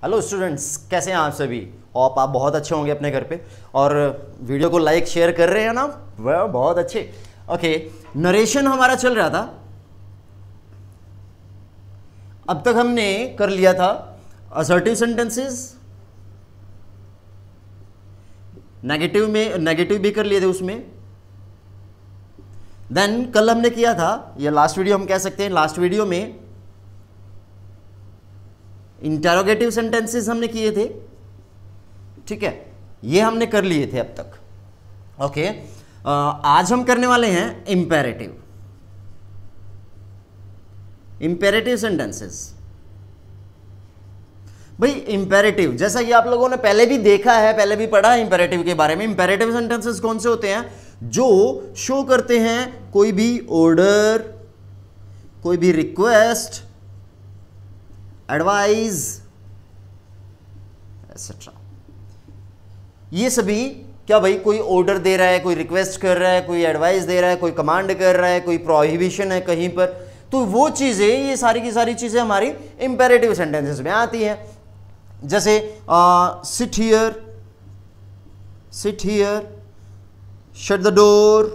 Hello students, कैसे हैं आप सभी? और आप बहुत अच्छे होंगे अपने घर पे और वीडियो को लाइक शेयर कर रहे हैं ना, वह बहुत अच्छे। ओके, नरेशन हमारा चल रहा था। अब तक हमने कर लिया था असर्टिव सेंटेंसेस, नेगेटिव में नेगेटिव भी कर लिए थे उसमें। देन कल हमने किया था, या लास्ट वीडियो हम कह सकते हैं, लास्ट वीडियो में इंटेरोगेटिव सेंटेंसेस हमने किए थे। ठीक है, ये हमने कर लिए थे अब तक। ओके, आज हम करने वाले हैं इंपेरेटिव सेंटेंसेस। भाई इंपेरेटिव, जैसा कि आप लोगों ने पहले भी देखा है, पहले भी पढ़ा है इंपेरेटिव के बारे में। इंपेरेटिव सेंटेंसेस कौन से होते हैं? जो शो करते हैं कोई भी ऑर्डर, कोई भी रिक्वेस्ट, एडवाइस एटसेट्रा। ये सभी क्या भाई, कोई ऑर्डर दे रहा है, कोई रिक्वेस्ट कर रहा है, कोई एडवाइस दे रहा है, कोई कमांड कर रहा है, कोई प्रोहिबिशन है कहीं पर, तो वो चीजें, ये सारी की सारी चीजें हमारी इंपेरेटिव सेंटेंसेस में आती हैं। जैसे sit here, shut the door.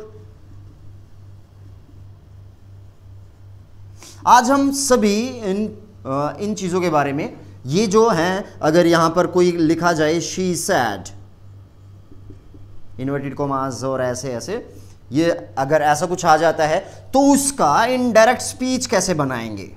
आज हम सभी इन चीजों के बारे में, ये जो हैं, अगर यहां पर कोई लिखा जाए शी सैड, इन्वर्टेड कॉमास और ऐसे ऐसे, ये अगर ऐसा कुछ आ जाता है तो उसका इनडायरेक्ट स्पीच कैसे बनाएंगे,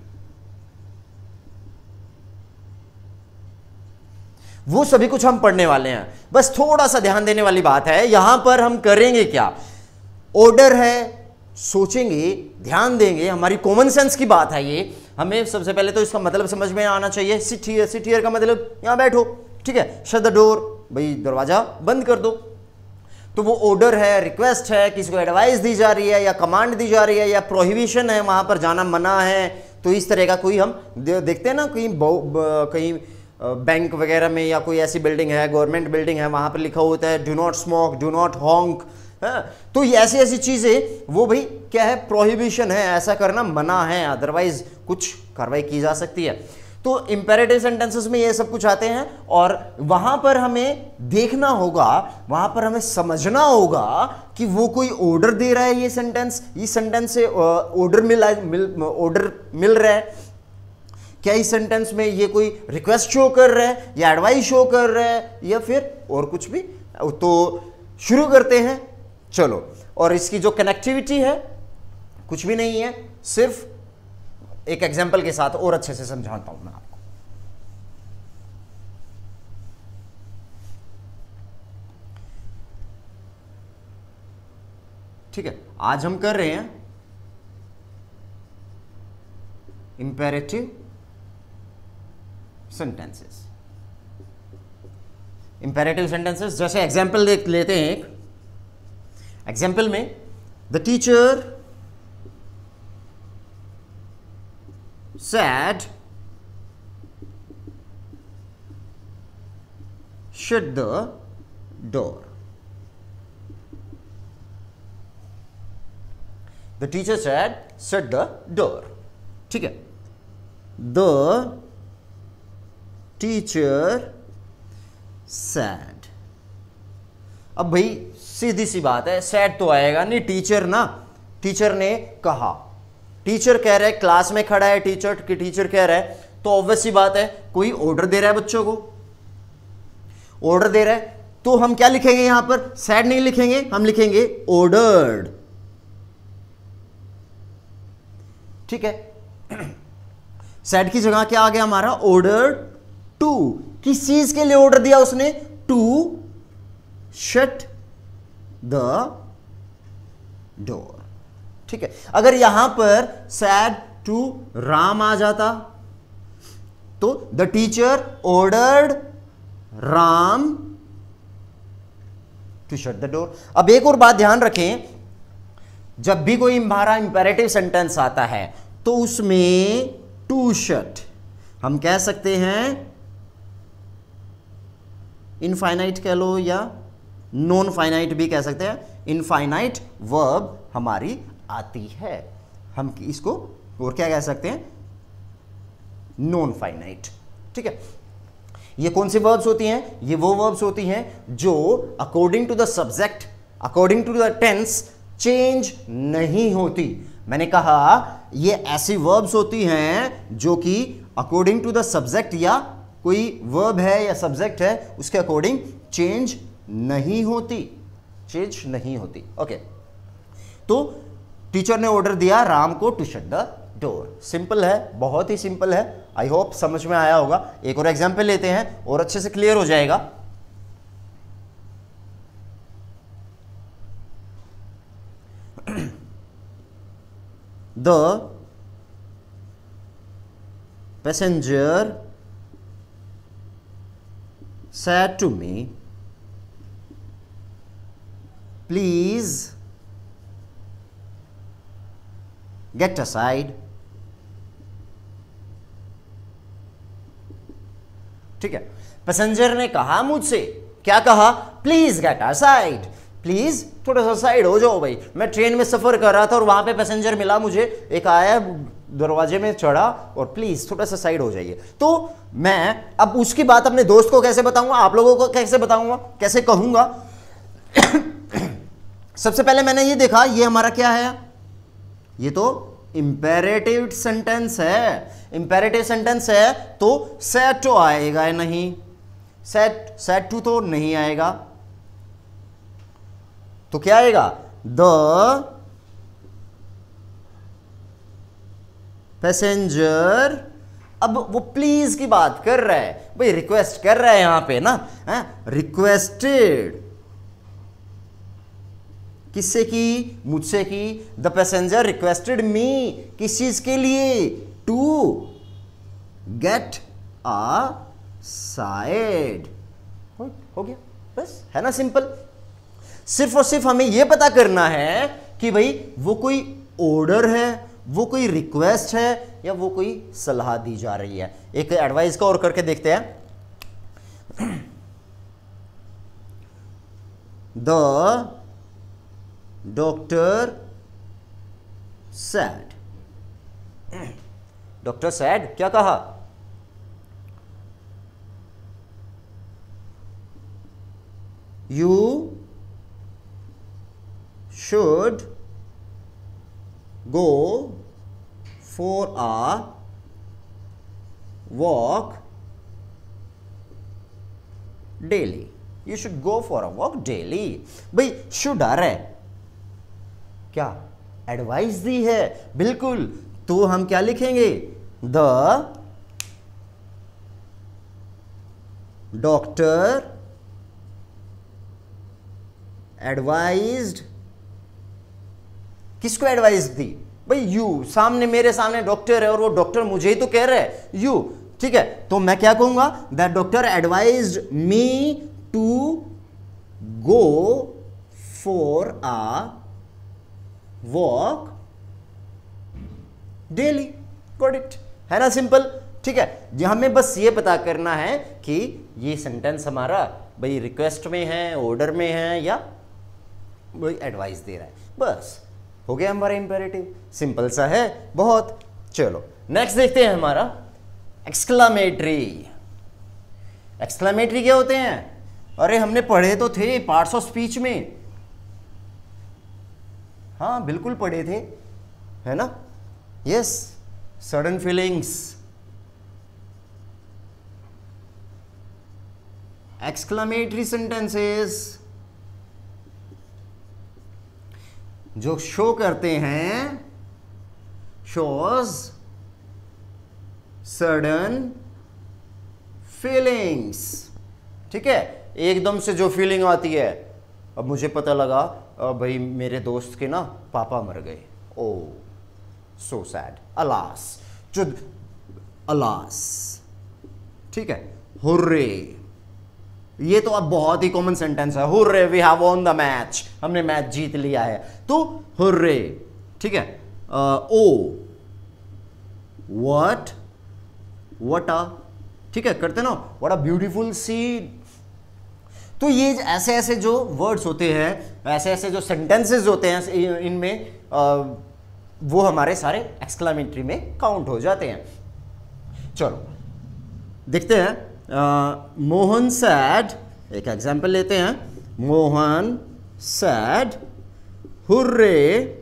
वो सभी कुछ हम पढ़ने वाले हैं। बस थोड़ा सा ध्यान देने वाली बात है, यहां पर हम करेंगे क्या, ऑर्डर है, सोचेंगे, ध्यान देंगे, हमारी कॉमन सेंस की बात है ये। हमें सबसे पहले तो इसका मतलब समझ में आना चाहिए। सिट हियर का मतलब यहां बैठो, ठीक है। शट द डोर, भाई दरवाजा बंद कर दो। तो वो ऑर्डर है, रिक्वेस्ट है, किसी को एडवाइस दी जा रही है या कमांड दी जा रही है या प्रोहिबिशन है, वहां पर जाना मना है। तो इस तरह का कोई हम देखते हैं ना, कहीं बैंक वगैरह में या कोई ऐसी बिल्डिंग है, गवर्नमेंट बिल्डिंग है, वहां पर लिखा होता है do not smoke, do not honk. तो ये ऐसी ऐसी चीजें, वो भाई क्या है, प्रोहिबिशन है, ऐसा करना मना है, अदरवाइज कुछ कार्रवाई की जा सकती है। तो इंपेरेटिव सेंटेंसेस में ये सब कुछ आते हैं और वहां पर हमें देखना होगा, वहां पर हमें समझना होगा कि वो कोई ऑर्डर दे रहा है, ये सेंटेंस से ऑर्डर मिल रहा है क्या, इस सेंटेंस में ये कोई रिक्वेस्ट शो कर रहा है या एडवाइस शो कर रहा है या फिर और कुछ भी। तो शुरू करते हैं, चलो। और इसकी जो कनेक्टिविटी है कुछ भी नहीं है, सिर्फ एक एग्जांपल के साथ और अच्छे से समझाता हूं मैं आपको। ठीक है, आज हम कर रहे हैं इंपेरेटिव सेंटेंसेस। इंपेरेटिव सेंटेंसेस, जैसे एग्जांपल देख लेते हैं। एक एग्जांपल में the teacher said shut the door. The teacher said shut the door. ठीक है, the teacher said। अब भाई सीधी सी बात है, said तो आएगा नहीं, टीचर ना, टीचर ने कहा, टीचर कह रहा है, क्लास में खड़ा है टीचर कह रहा है, तो ऑब्वियस सी बात है कोई ऑर्डर दे रहा है, बच्चों को ऑर्डर दे रहा है। तो हम क्या लिखेंगे यहां पर, सैड नहीं लिखेंगे, हम लिखेंगे ऑर्डर्ड। ठीक है, सैड की जगह क्या आ गया हमारा, ऑर्डर्ड टू। किस चीज के लिए ऑर्डर दिया उसने, टू शट द डोर। ठीक है, अगर यहां पर सैड टू राम आ जाता तो the teacher ordered Ram to shut the door. अब एक और बात ध्यान रखें, जब भी कोई हमारा इंपेरेटिव सेंटेंस आता है तो उसमें टू शट हम कह सकते हैं इनफाइनाइट कह लो या नॉन फाइनाइट भी कह सकते हैं। इनफाइनाइट वर्ब हमारी आती है, हम इसको और क्या कह सकते हैं, नॉन फाइनाइट। ठीक है, ये कौन सी वर्ब्स होती हैं? ये वो वर्ब्स होती हैं जो according to the subject, according to the tense change नहीं होती। मैंने कहा ये ऐसी वर्ब्स होती हैं जो कि अकॉर्डिंग टू द सब्जेक्ट, या कोई वर्ब है या सब्जेक्ट है उसके अकॉर्डिंग चेंज नहीं होती, चेंज नहीं होती। ओके, तो टीचर ने ऑर्डर दिया राम को to shut the door. Simple है, बहुत ही सिंपल है। आई होप समझ में आया होगा। एक और एग्जाम्पल लेते हैं और अच्छे से क्लियर हो जाएगा। The passenger said to me, please get aside. ठीक है, पैसेंजर ने कहा मुझसे, क्या कहा? प्लीज गेट असाइड, प्लीज थोड़ा सा साइड हो जाओ भाई। मैं ट्रेन में सफर कर रहा था और वहां पे पैसेंजर मिला मुझे, एक आया दरवाजे में चढ़ा और प्लीज थोड़ा सा साइड हो जाइए। तो मैं अब उसकी बात अपने दोस्त को कैसे बताऊंगा, आप लोगों को कैसे बताऊंगा, कैसे कहूंगा? सबसे पहले मैंने ये देखा, ये हमारा क्या है? ये तो इंपेरेटिव सेंटेंस है। इंपेरेटिव सेंटेंस है तो सेड टू आएगा या नहीं? सेड टू तो नहीं आएगा, तो क्या आएगा? The passenger. अब वो प्लीज की बात कर रहा है भाई, रिक्वेस्ट कर रहा है यहां पे ना, रिक्वेस्टेड। किससे की? मुझसे की। द पैसेंजर रिक्वेस्टेड मी, किस चीज के लिए? To get a side. हो गया, बस, है ना सिंपल। सिर्फ और सिर्फ हमें यह पता करना है कि भाई वो कोई ऑर्डर है, वो कोई रिक्वेस्ट है, या वो कोई सलाह दी जा रही है। एक एडवाइस का और करके देखते हैं। The doctor said, doctor said क्या कहा? You should go for a walk daily. You should go for a walk daily. भाई शुड आ रहा है, क्या एडवाइस दी है? बिल्कुल। तो हम क्या लिखेंगे? The doctor advised. किसको एडवाइस दी? भाई यू, सामने मेरे सामने डॉक्टर है और वो डॉक्टर मुझे ही तो कह रहा है, यू। ठीक है, तो मैं क्या कहूंगा? That doctor advised me to go for a walk daily. Got it, है ना सिंपल। ठीक है, हमें बस ये पता करना है कि ये सेंटेंस हमारा भाई रिक्वेस्ट में है, ऑर्डर में है, या भाई एडवाइस दे रहा है। बस हो गया हमारा इंपेरेटिव। सिंपल सा है बहुत। चलो नेक्स्ट देखते हैं हमारा एक्सक्लामेटरी। एक्सक्लामेटरी क्या होते हैं? अरे हमने पढ़े तो थे पार्ट्स ऑफ स्पीच में। हाँ बिल्कुल पढ़े थे, है ना? Yes, sudden feelings, exclamatory sentences जो शो करते हैं, शोज सडन फीलिंग्स। ठीक है, एकदम से जो फीलिंग आती है, अब मुझे पता लगा भाई मेरे दोस्त के ना पापा मर गए, ओ सो सैड, अलास, जो अलास। ठीक है, हुर्रे, ये तो अब बहुत ही कॉमन सेंटेंस है, hurray we have won the match, हमने मैच जीत लिया है, तो हुर्रे। ठीक है, ओ व्हाट, व्हाट अ, ठीक है करते ना, व्हाट अ ब्यूटीफुल सीन। तो ये ऐसे ऐसे जो वर्ड्स होते हैं, ऐसे ऐसे जो सेंटेंसेस होते हैं इनमें, वो हमारे सारे एक्सक्लामेटरी में काउंट हो जाते हैं। चलो देखते हैं मोहन सैड, एक एग्जाम्पल लेते हैं, Mohan said hurray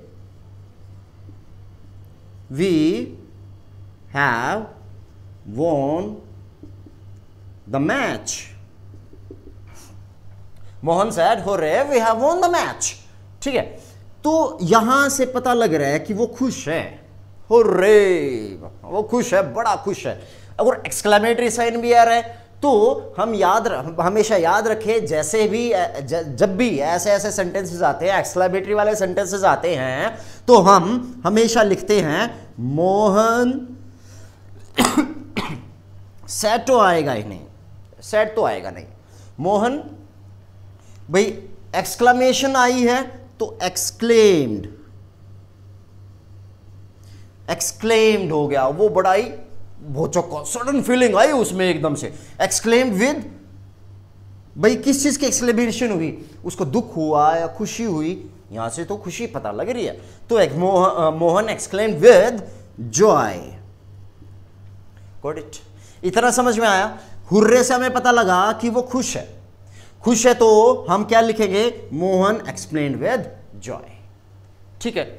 we have won the match. Mohan said hurray we have won the match. ठीक है, तो यहां से पता लग रहा है कि वो खुश है, हुर्रे, वो खुश है, बड़ा खुश है। अगर एक्सक्लेमेटरी साइन भी आ रहा है तो हम हमेशा याद रखें, जैसे भी जब भी ऐसे ऐसे सेंटेंसेस आते हैं, एक्सक्लेमेटरी वाले सेंटेंसेस आते हैं, तो हम हमेशा लिखते हैं मोहन सैड तो आएगा ही नहीं, सैड तो आएगा नहीं। मोहन, भाई एक्सक्लेमेशन आई है तो एक्सक्लेम्ड, एक्सक्लेम्ड हो गया, वो बड़ा ही भौचक्का, सडन फीलिंग आई उसमें एकदम से। एक्सक्लेम्ड विद, भाई किस चीज की एक्सक्लेमेशन हुई, उसको दुख हुआ या खुशी हुई, यहां से तो खुशी पता लग रही है, तो एक Mohan exclaimed with joy. Got it? इतना समझ में आया? हुर्रे से हमें पता लगा कि वो खुश है, खुश है तो हम क्या लिखेंगे, मोहन एक्सप्लेन्ड विद जॉय। ठीक है,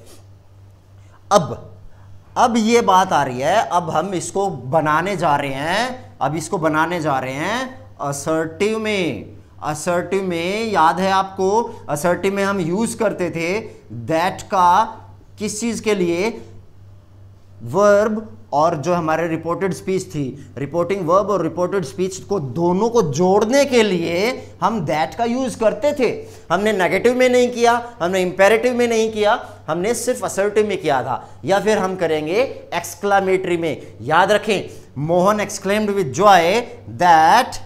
अब ये बात आ रही है, अब हम इसको बनाने जा रहे हैं, अब इसको बनाने जा रहे हैं असर्टिव में। असर्टिव में याद है आपको, असर्टिव में हम यूज करते थे दैट का किस चीज के लिए, वर्ब और जो हमारे रिपोर्टेड स्पीच थी, रिपोर्टिंग वर्ब और रिपोर्टेड स्पीच को दोनों को जोड़ने के लिए हम दैट का यूज करते थे। हमने नेगेटिव में नहीं किया, हमने इंपेरेटिव में नहीं किया, हमने सिर्फ असर्टिव में किया था। या फिर हम करेंगे एक्सक्लामेटरी में। याद रखें, Mohan exclaimed with joy that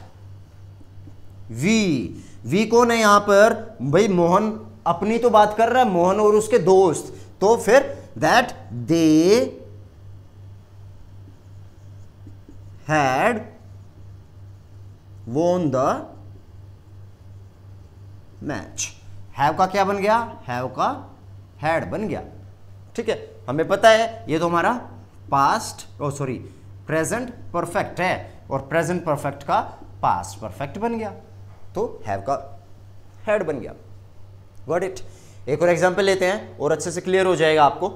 we कौन है यहां पर, भाई मोहन अपनी तो बात कर रहा है, मोहन और उसके दोस्त, तो फिर that they had won the match. have का क्या बन गया, have का had बन गया। ठीक है, हमें पता है ये तो हमारा पास्ट, प्रेजेंट परफेक्ट है, और प्रेजेंट परफेक्ट का पास्ट परफेक्ट बन गया, तो have का had बन गया। Got it? एक और एग्जांपल लेते हैं और अच्छे से क्लियर हो जाएगा आपको।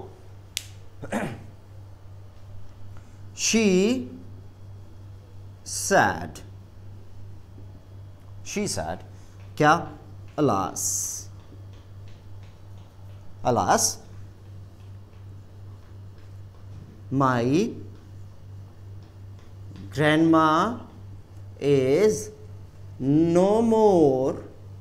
she said क्या, alas my grandma is no more।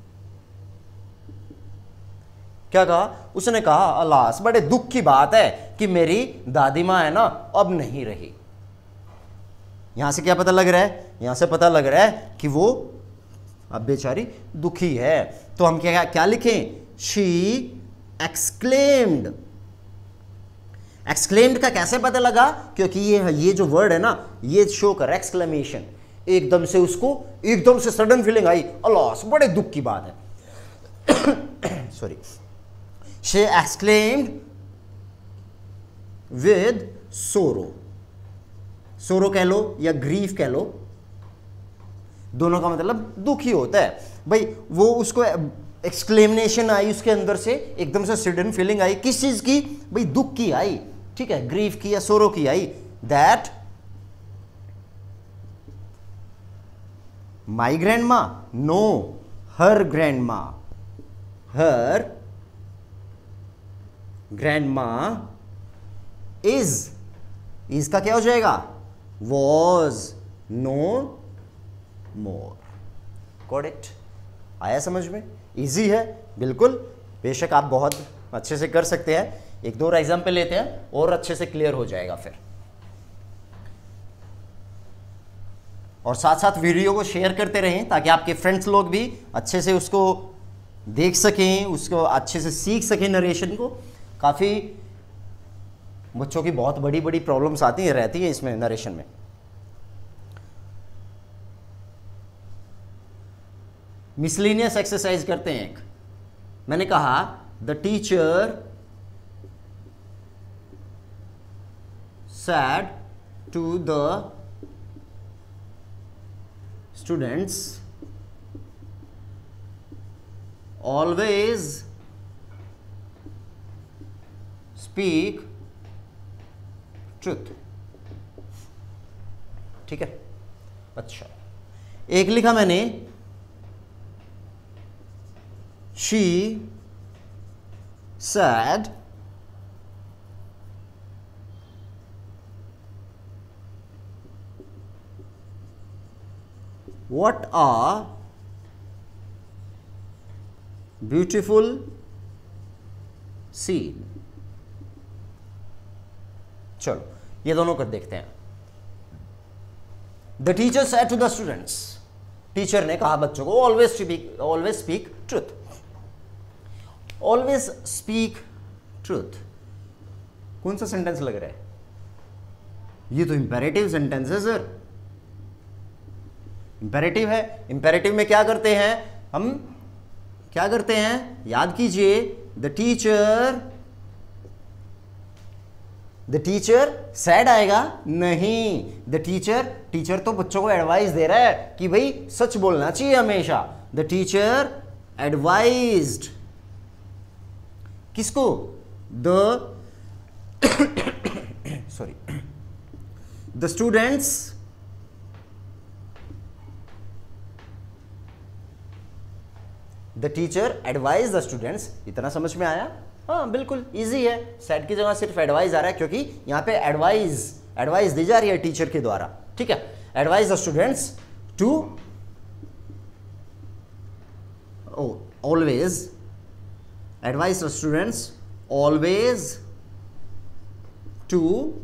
क्या कहा उसने? कहा अलास, बड़े दुख की बात है कि मेरी दादी मां है ना अब नहीं रही। यहां से क्या पता लग रहा है, यहां से पता लग रहा है कि वो अब बेचारी दुखी है, तो हम क्या लिखें, शी एक्सक्लेम्ड। एक्सक्लेम्ड का कैसे पता लगा, क्योंकि ये जो वर्ड है ना, ये शो कर एक्सक्लेमेशन, एकदम से उसको एकदम से सडन फीलिंग आई, अलास बड़े दुख की बात है। सॉरी, शी एक्सक्लेम्ड विद सोरो। सोरो कह लो या ग्रीफ कह लो, दोनों का मतलब दुखी होता है। भाई वो उसको एक्सक्लेमेशन आई उसके अंदर से, एकदम से सडन फीलिंग आई, किस चीज की, भाई दुख की आई। ठीक है, ग्रीफ की या सोरो की आई। That my grandma, no her grandma, her grandma is का क्या हो जाएगा, was no more। Got it? आया समझ में? इजी है बिल्कुल, बेशक आप बहुत अच्छे से कर सकते हैं। एक दो और एग्जाम्पल लेते हैं और अच्छे से क्लियर हो जाएगा फिर। और साथ साथ वीडियो को शेयर करते रहें ताकि आपके फ्रेंड्स लोग भी अच्छे से उसको देख सकें, उसको अच्छे से सीख सकें नरेशन को। काफ़ी बच्चों की बहुत बड़ी बड़ी प्रॉब्लम्स आती हैं, रहती हैं इसमें नरेशन में। मिसलिनियस एक्सरसाइज करते हैं एक। मैंने कहा the teacher said to the students always speak truth. ठीक है, अच्छा एक लिखा मैंने she said what a beautiful scene। चलो ये दोनों कर देखते हैं। The teacher said to the students, टीचर ने कहा बच्चों को always speak truth. Always speak truth कौन सा सेंटेंस लग रहा है? ये तो इंपेरेटिव सेंटेंस है सर। इंपेरेटिव है। इंपेरेटिव में क्या करते हैं हम? क्या करते हैं याद कीजिए। द टीचर सैड आएगा नहीं। द टीचर तो बच्चों को एडवाइस दे रहा है कि भाई सच बोलना चाहिए हमेशा। द टीचर एडवाइज्ड किसको? The students the teacher advise the students. इतना समझ में आया? हाँ बिल्कुल इजी है। सेड की जगह सिर्फ एडवाइज आ रहा है क्योंकि यहां पे एडवाइस दी जा रही है टीचर के द्वारा। ठीक है, advise the students to always advise the students always to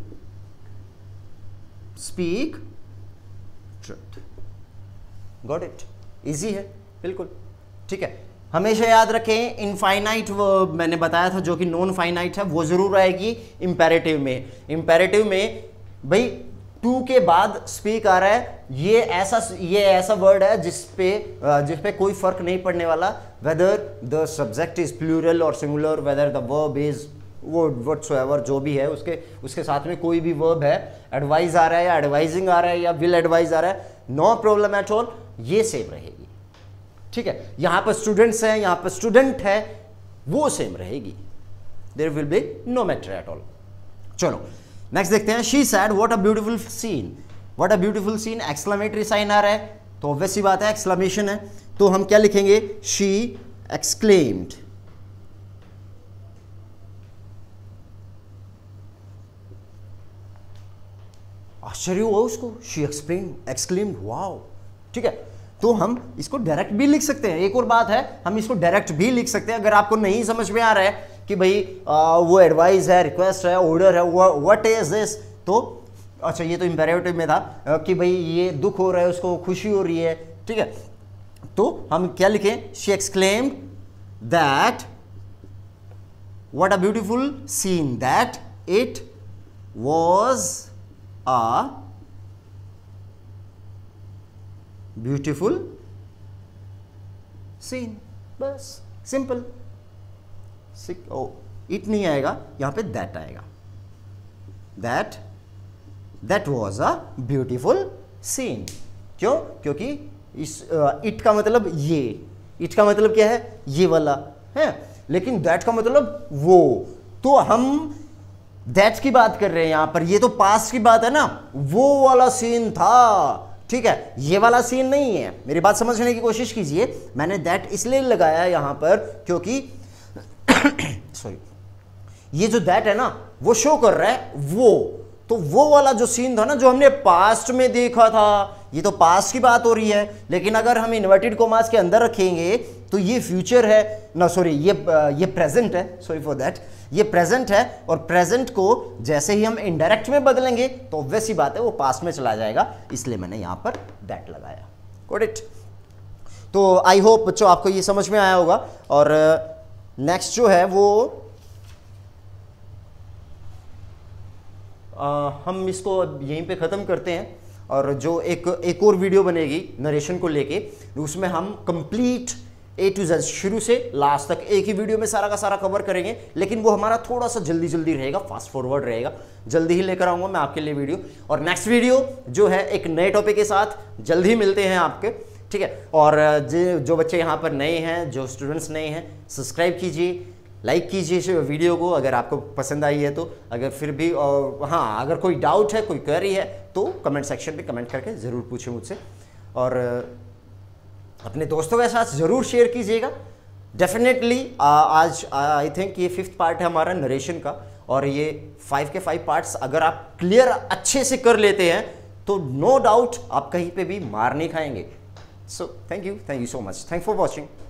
speak truth। got it? easy है बिल्कुल। ठीक है, हमेशा याद रखें इनफाइनाइट वर्ब मैंने बताया था जो कि नॉन फाइनाइट है वो जरूर आएगी इंपेरेटिव में। इंपेरेटिव में भाई टू के बाद स्पीक आ रहा है। ये ऐसा वर्ड है जिस पे कोई फर्क नहीं पड़ने वाला whether the subject is plural और singular, whether the verb is whatsoever जो भी है उसके साथ में कोई भी वर्ब है, एडवाइज आ रहा है या एडवाइजिंग आ रहा है या विल एडवाइज आ रहा है, नो प्रॉब्लम एट ऑल, ये सेम रहेगी। ठीक है, यहां पर स्टूडेंट्स हैं, यहां पर स्टूडेंट है, वो सेम रहेगी। There will be no matter at all. चलो नेक्स्ट देखते हैं। She said what a beautiful scene. What a beautiful scene, exclamatory sign आ रहा है तो ऑब्वियस सी बात है एक्सक्लेमेशन है, तो हम क्या लिखेंगे? She exclaimed. आश्चर्य हुआ उसको, शी एक्सक्लेम्ड, वाओ। ठीक है, तो हम इसको डायरेक्ट भी लिख सकते हैं। एक और बात है, हम इसको डायरेक्ट भी लिख सकते हैं। अगर आपको नहीं समझ में आ रहा है कि भाई वो एडवाइस है, रिक्वेस्ट है, ऑर्डर है, व्हाट इज दिस, तो अच्छा ये तो इंपेरेटिव में था कि भाई ये दुख हो रहा है, उसको खुशी हो रही है। ठीक है, तो हम क्या लिखें? She exclaimed that what a beautiful scene, that it was a beautiful scene. बस सिंपल। इट नहीं आएगा, यहां पे दैट आएगा। That was a beautiful scene. क्यों? क्योंकि इस इट का मतलब ये, इट का मतलब क्या है? ये वाला है, लेकिन दैट का मतलब वो। तो हम दैट की बात कर रहे हैं यहां पर, ये तो पास्ट की बात है ना, वो वाला सीन था। ठीक है, ये वाला सीन नहीं है। मेरी बात समझने की कोशिश कीजिए। मैंने दैट इसलिए लगाया यहां पर क्योंकि सॉरी, ये जो दैट है ना वो शो कर रहा है वो वाला जो सीन था ना जो हमने पास्ट में देखा था, ये तो पास्ट की बात हो रही है। लेकिन अगर हम इन्वर्टेड कोमास के अंदर रखेंगे तो ये फ्यूचर है ना, सॉरी ये प्रेजेंट है, सॉरी फॉर दैट, ये प्रेजेंट है। और प्रेजेंट को जैसे ही हम इनडायरेक्ट में बदलेंगे तो ऑब्वियस सी बात है वो पास्ट में चला जाएगा, इसलिए मैंने यहां पर दैट लगाया। Got it? तो आई होप बच्चों आपको ये समझ में आया होगा। और नेक्स्ट जो है वो हम इसको यहीं पे ख़त्म करते हैं, और जो एक और वीडियो बनेगी नरेशन को लेके, उसमें हम कंप्लीट A to Z शुरू से लास्ट तक एक ही वीडियो में सारा का सारा कवर करेंगे, लेकिन वो हमारा थोड़ा सा जल्दी जल्दी रहेगा, फास्ट फॉरवर्ड रहेगा। जल्दी ही लेकर आऊंगा मैं आपके लिए वीडियो, और नेक्स्ट वीडियो जो है एक नए टॉपिक के साथ जल्दी ही मिलते हैं आपके, ठीक है। और जो बच्चे यहाँ पर नए हैं, जो स्टूडेंट्स नए हैं, सब्सक्राइब कीजिए, लाइक कीजिए इस वीडियो को अगर आपको पसंद आई है तो। अगर फिर भी हाँ, अगर कोई डाउट है, कोई क्वेरी है तो कमेंट सेक्शन पे कमेंट करके ज़रूर पूछें मुझसे, और अपने दोस्तों के साथ ज़रूर शेयर कीजिएगा। डेफिनेटली आज आई थिंक ये 5th पार्ट है हमारा नरेशन का, और ये 5 के 5 पार्ट्स अगर आप क्लियर अच्छे से कर लेते हैं तो नो डाउट आप कहीं पे भी मार नहीं खाएंगे। So thank you so much, thank for watching.